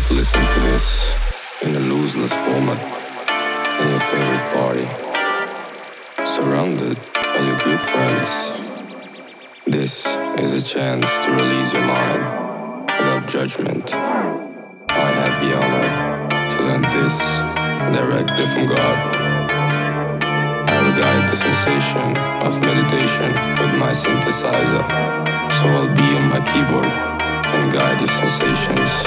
listen to this in a looseless format in your favorite party, surrounded by your good friends. This is a chance to release your mind without judgment. I have the honor to learn this directly from God. I will guide the sensation of meditation with my synthesizer, so I'll be on my keyboard and guide the sensations.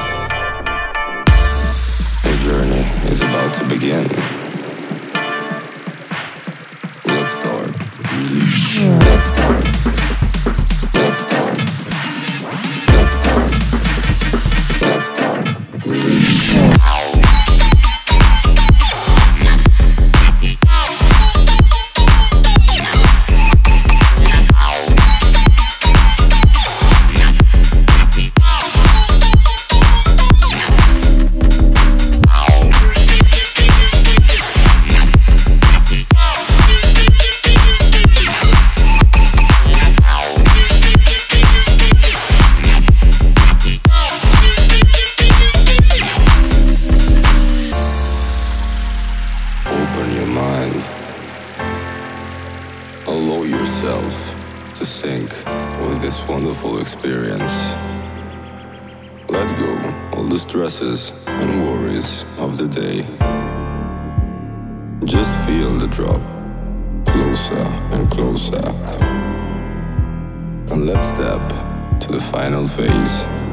The journey is about to begin. Let's start. Release. Let's start. Let's start. Let's start. Let's start. Release. Allow yourself to sink with this wonderful experience. Let go all the stresses and worries of the day. Just feel the drop closer and closer. And let's step to the final phase.